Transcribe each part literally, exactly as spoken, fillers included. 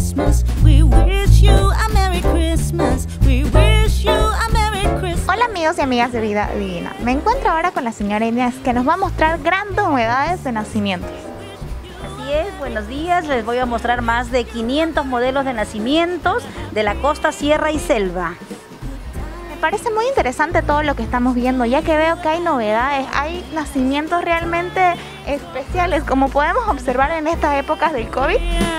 Christmas. We wish you a Merry Christmas. We wish you a Merry Christmas. Hola amigos y amigas de Vida Divina. Me encuentro ahora con la señora Inés, que nos va a mostrar grandes novedades de nacimientos. Así es, buenos días. Les voy a mostrar más de quinientos modelos de nacimientos de la costa, sierra y selva. Me parece muy interesante todo lo que estamos viendo, ya que veo que hay novedades, hay nacimientos realmente especiales, como podemos observar en estas épocas del COVID.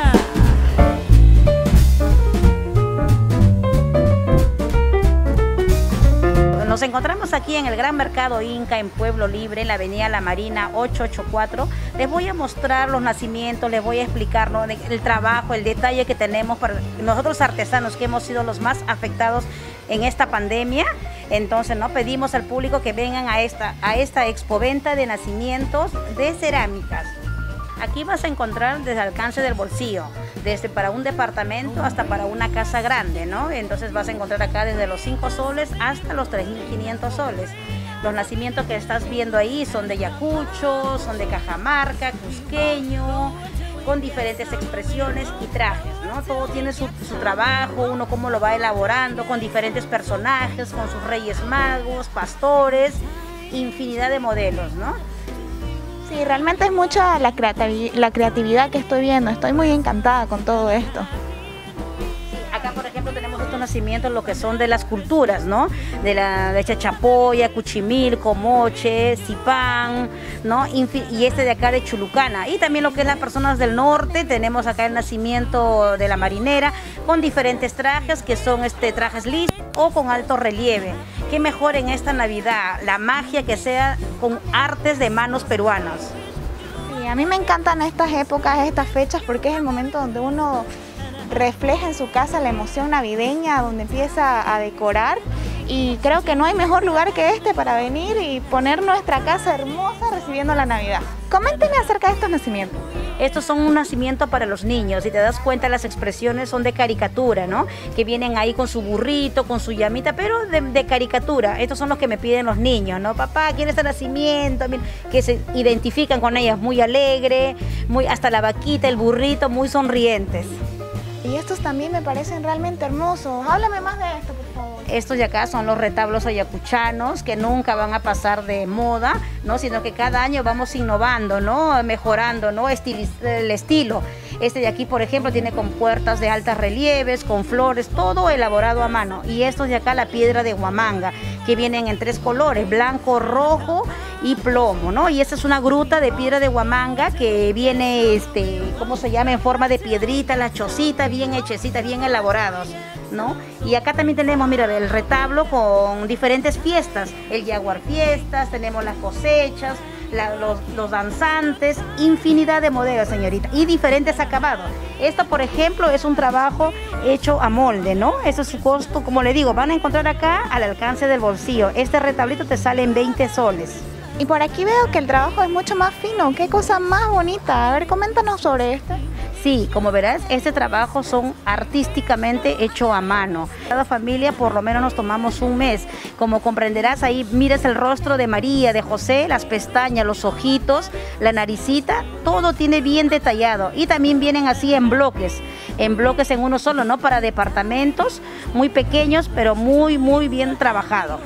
Nos encontramos aquí en el Gran Mercado Inca, en Pueblo Libre, en la avenida La Marina ochocientos ochenta y cuatro. Les voy a mostrar los nacimientos, les voy a explicar, ¿no?, el trabajo, el detalle que tenemos para nosotros artesanos, que hemos sido los más afectados en esta pandemia. Entonces, ¿no?, pedimos al público que vengan a esta, a esta expoventa de nacimientos de cerámicas. Aquí vas a encontrar desde el alcance del bolsillo, desde para un departamento hasta para una casa grande, ¿no? Entonces vas a encontrar acá desde los cinco soles hasta los tres mil quinientos soles. Los nacimientos que estás viendo ahí son de Ayacucho, son de Cajamarca, cusqueño, con diferentes expresiones y trajes, ¿no? Todo tiene su, su trabajo, uno cómo lo va elaborando, con diferentes personajes, con sus reyes magos, pastores, infinidad de modelos, ¿no? Sí, realmente es mucha la, creativi la creatividad que estoy viendo, estoy muy encantada con todo esto. Acá, por ejemplo, tenemos estos nacimientos, lo que son de las culturas, ¿no? De la de Chachapoya, Cuchimilco, Moche, Zipán, ¿no? Y este de acá de Chulucana. Y también lo que es las personas del norte, tenemos acá el nacimiento de la marinera, con diferentes trajes, que son este, trajes lisos o con alto relieve. Qué mejor en esta Navidad, la magia que sea con artes de manos peruanas. Sí, a mí me encantan estas épocas, estas fechas, porque es el momento donde uno refleja en su casa la emoción navideña, donde empieza a decorar, y creo que no hay mejor lugar que este para venir y poner nuestra casa hermosa recibiendo la Navidad. Coméntenme acerca de estos nacimientos. Estos son un nacimiento para los niños, si te das cuenta las expresiones son de caricatura, ¿no? Que vienen ahí con su burrito, con su llamita, pero de, de caricatura. Estos son los que me piden los niños, ¿no? Papá, ¿quién es este nacimiento? Que se identifican con ellas, muy alegre, muy, hasta la vaquita, el burrito, muy sonrientes. Y estos también me parecen realmente hermosos. Háblame más de esto, por favor. Estos de acá son los retablos ayacuchanos, que nunca van a pasar de moda, ¿no? Sino que cada año vamos innovando, ¿no? Mejorando, ¿no? Estiliz- el estilo. Este de aquí, por ejemplo, tiene con puertas de altas relieves, con flores, todo elaborado a mano. Y estos de acá, la piedra de Huamanga, que vienen en tres colores, blanco, rojo y plomo, ¿no? Y esta es una gruta de piedra de Huamanga que viene, este, ¿cómo se llama? En forma de piedrita, la chocita, bien hechecita, bien elaborados, ¿no? Y acá también tenemos, mira, el retablo con diferentes fiestas, el Jaguar Fiestas, tenemos las cosechas, la, los, los danzantes, infinidad de modelos, señorita, y diferentes acabados. Esto, por ejemplo, es un trabajo hecho a molde, ¿no? Eso es su costo, como le digo, van a encontrar acá al alcance del bolsillo. Este retablito te sale en veinte soles. Y por aquí veo que el trabajo es mucho más fino. ¡Qué cosa más bonita! A ver, coméntanos sobre esto. Sí, como verás, este trabajo son artísticamente hecho a mano. Cada familia por lo menos nos tomamos un mes. Como comprenderás, ahí miras el rostro de María, de José, las pestañas, los ojitos, la naricita, todo tiene bien detallado. Y también vienen así en bloques, en bloques en uno solo, ¿no? Para departamentos muy pequeños, pero muy, muy bien trabajado.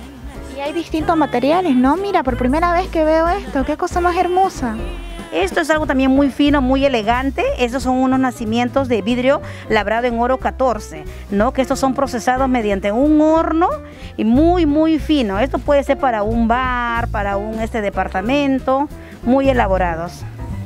Y hay distintos materiales, ¿no? Mira, por primera vez que veo esto, qué cosa más hermosa. Esto es algo también muy fino, muy elegante. Estos son unos nacimientos de vidrio labrado en oro catorce, ¿no? Que estos son procesados mediante un horno y muy, muy fino. Esto puede ser para un bar, para un este departamento, muy elaborados.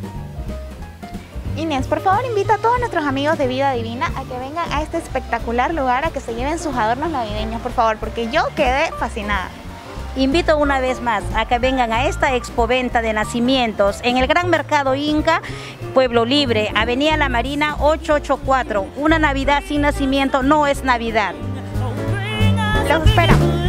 Inés, por favor, invita a todos nuestros amigos de Vida Divina a que vengan a este espectacular lugar, a que se lleven sus adornos navideños, por favor, porque yo quedé fascinada. Invito una vez más a que vengan a esta expoventa de nacimientos en el Gran Mercado Inca, Pueblo Libre, avenida La Marina ochocientos ochenta y cuatro. Una Navidad sin nacimiento no es Navidad. Los esperamos.